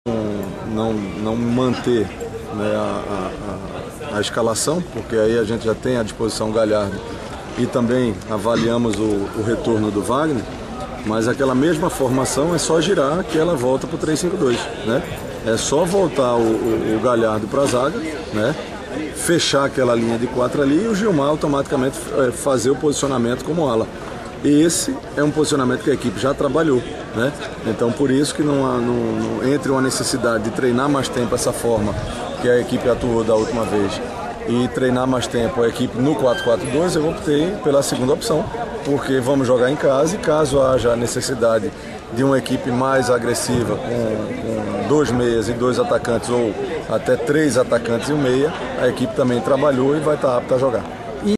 não manter, né, a escalação, porque aí a gente já tem à disposição o Galhardo e também avaliamos o retorno do Wagner, mas aquela mesma formação é só girar que ela volta para o 3-5-2, né? É só voltar o Galhardo para a zaga, né? Fechar aquela linha de 4 ali e o Gilmar automaticamente fazer o posicionamento como ala. E esse é um posicionamento que a equipe já trabalhou, né? Então por isso que entre uma necessidade de treinar mais tempo essa forma que a equipe atuou da última vez e treinar mais tempo a equipe no 4-4-2, eu optei pela segunda opção, porque vamos jogar em casa e caso haja a necessidade de uma equipe mais agressiva com 2 meias e 2 atacantes ou até 3 atacantes e um meia, a equipe também trabalhou e vai estar apta a jogar.